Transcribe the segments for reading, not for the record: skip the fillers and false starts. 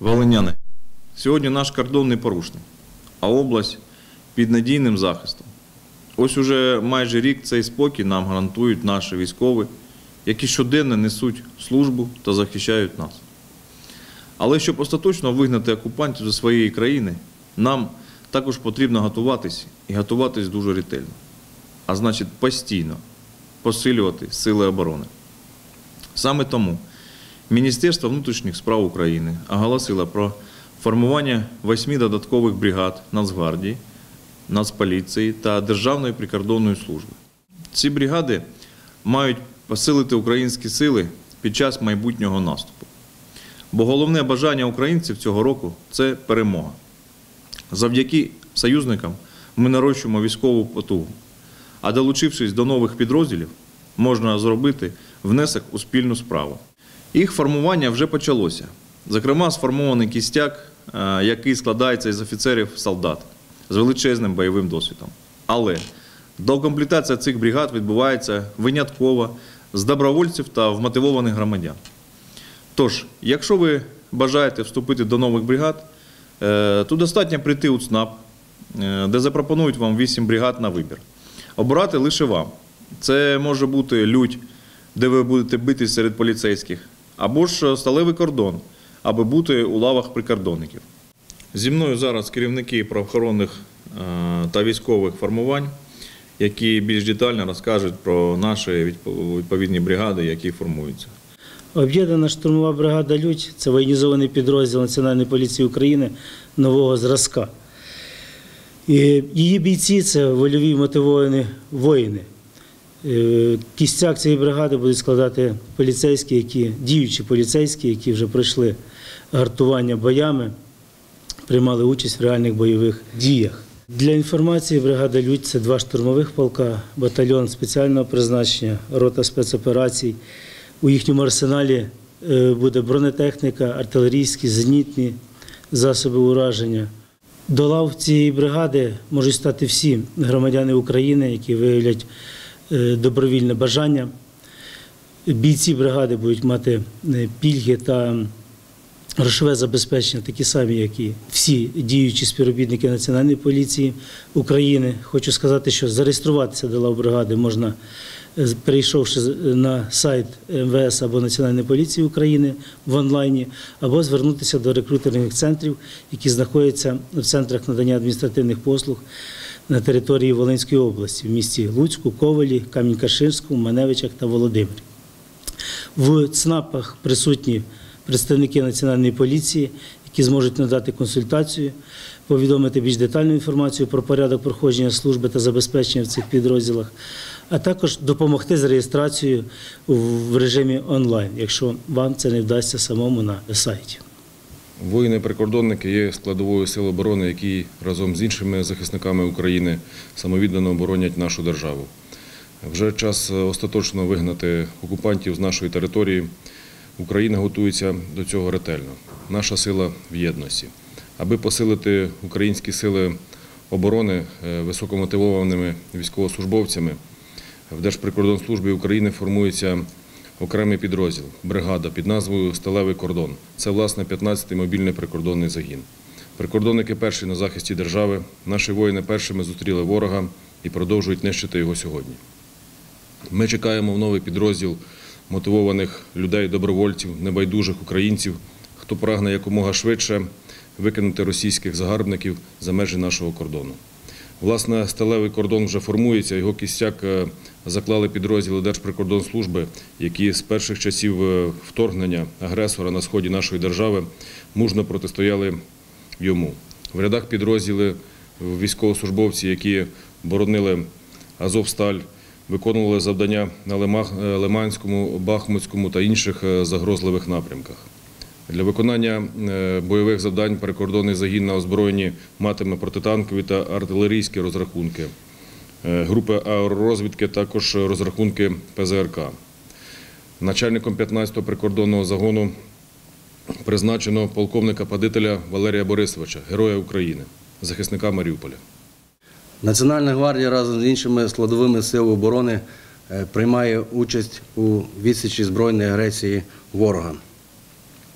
Волиняни, сьогодні наш кордон не порушений, а область під надійним захистом. Ось уже майже рік цей спокій нам гарантують наші військові, які щоденно несуть службу та захищають нас. Але щоб остаточно вигнати окупантів зі своєї країни, нам також потрібно готуватись і готуватись дуже ретельно. А значить, постійно посилювати сили оборони. Саме тому Міністерство внутрішніх справ України оголосило про формування 8 додаткових бригад Нацгвардії, Нацполіції та Державної прикордонної служби. Ці бригади мають посилити українські сили під час майбутнього наступу. Бо головне бажання українців цього року – це перемога. Завдяки союзникам ми нарощуємо військову потугу, а долучившись до нових підрозділів, можна зробити внесок у спільну справу. Їх формування вже почалося. Зокрема, сформований кістяк, який складається із офіцерів-солдат з величезним бойовим досвідом. Але доукомплектація цих бригад відбувається винятково з добровольців та вмотивованих громадян. Тож, якщо ви бажаєте вступити до нових бригад, то достатньо прийти у ЦНАП, де запропонують вам 8 бригад на вибір. Обирати лише вам. Це може бути Лють, де ви будете битись серед поліцейських, або ж сталевий кордон, аби бути у лавах прикордонників. Зі мною зараз керівники правоохоронних та військових формувань, які більш детально розкажуть про наші відповідні бригади, які формуються. Об'єднана штурмова бригада «Лють» – це воєнізований підрозділ Національної поліції України нового зразка. І її бійці – це вольові мотивовані воїни. Кістяк цієї бригади будуть складати поліцейські, діючі поліцейські, які вже пройшли гартування боями, приймали участь в реальних бойових діях. Для інформації, бригада «Лють» – це 2 штурмових полка, батальйон спеціального призначення, рота спецоперацій. У їхньому арсеналі буде бронетехніка, артилерійські, зенітні засоби ураження. До лав цієї бригади можуть стати всі громадяни України, які виявлять добровільне бажання. Бійці бригади будуть мати пільги та грошове забезпечення, такі самі, як і всі діючі співробітники Національної поліції України. Хочу сказати, що зареєструватися до лав бригади можна, перейшовши на сайт МВС або Національної поліції України в онлайні, або звернутися до рекрутерних центрів, які знаходяться в центрах надання адміністративних послуг на території Волинської області, в місті Луцьку, Ковелі, Камінь-Каширському, Маневичах та Володимирі. В ЦНАПах присутні представники Національної поліції, які зможуть надати консультацію, повідомити більш детальну інформацію про порядок проходження служби та забезпечення в цих підрозділах, а також допомогти з реєстрацією в режимі онлайн, якщо вам це не вдасться самому на сайті. Воїни-прикордонники є складовою сил оборони, які разом з іншими захисниками України самовіддано боронять нашу державу. Вже час остаточно вигнати окупантів з нашої території. Україна готується до цього ретельно. Наша сила в єдності. Аби посилити українські сили оборони високомотивованими військовослужбовцями, в Держприкордонслужбі України формується окремий підрозділ – бригада під назвою «Сталевий кордон». Це, власне, 15-й мобільний прикордонний загін. Прикордонники перші на захисті держави, наші воїни першими зустріли ворога і продовжують нищити його сьогодні. Ми чекаємо в новий підрозділ мотивованих людей, добровольців, небайдужих українців, хто прагне якомога швидше викинути російських загарбників за межі нашого кордону. Власне, сталевий кордон вже формується, його кістяк заклали підрозділи Держприкордонслужби, які з перших часів вторгнення агресора на сході нашої держави мужньо протистояли йому. В рядах підрозділи військовослужбовці, які боронили Азовсталь, виконували завдання на Лиманському, Бахмутському та інших загрозливих напрямках. Для виконання бойових завдань прикордонний загін на озброєнні матиме протитанкові та артилерійські розрахунки. Групи аеророзвідки також розрахунки ПЗРК. Начальником 15-го прикордонного загону призначено полковника-падителя Валерія Борисовича, Героя України, захисника Маріуполя. Національна гвардія разом з іншими складовими сил оборони приймає участь у відсічі збройної агресії ворога.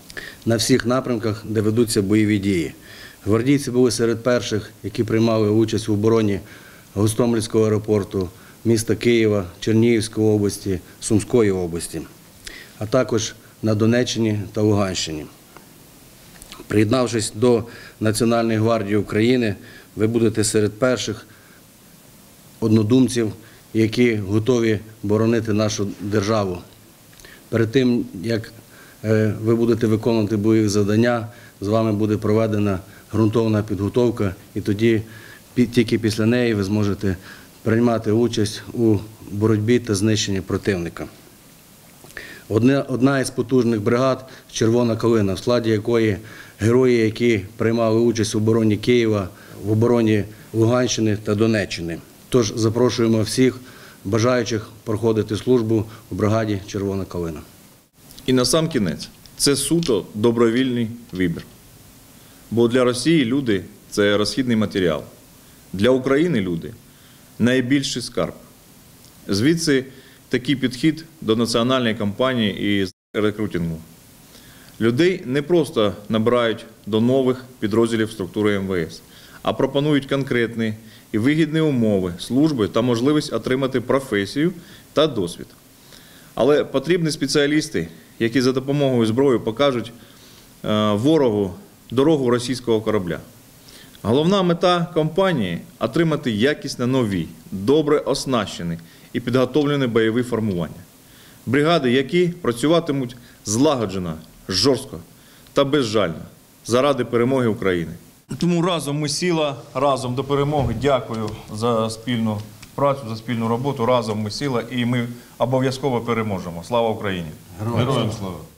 на всіх напрямках, де ведуться бойові дії. Гвардійці були серед перших, які приймали участь в обороні Гостомельського аеропорту, міста Києва, Чернігівської області, Сумської області, а також на Донеччині та Луганщині. Приєднавшись до Національної гвардії України, ви будете серед перших однодумців, які готові боронити нашу державу. Перед тим, як ви будете виконувати бойові завдання, з вами буде проведена ґрунтовна підготовка, і тоді, тільки після неї, ви зможете приймати участь у боротьбі та знищенні противника. Одна із потужних бригад – «Червона калина», в складі якої герої, які приймали участь в обороні Києва, в обороні Луганщини та Донеччини. Тож запрошуємо всіх бажаючих проходити службу у бригаді «Червона калина». І насамкінець, це суто добровільний вибір. Бо для Росії люди – це розхідний матеріал. Для України люди – найбільший скарб. Звідси такий підхід до національної кампанії і рекрутингу. Людей не просто набирають до нових підрозділів структури МВС, а пропонують конкретні і вигідні умови служби та можливість отримати професію та досвід. Але потрібні спеціалісти, які за допомогою зброї покажуть ворогу дорогу російського корабля. Головна мета кампанії – отримати якісно нові, добре оснащені і підготовлені бойові формування. Бригади, які працюватимуть злагоджено, жорстко та безжально заради перемоги України. Тому разом ми сила, разом до перемоги. Дякую за спільну працю, за спільну роботу. Разом ми сила і ми обов'язково переможемо. Слава Україні! Героям слава!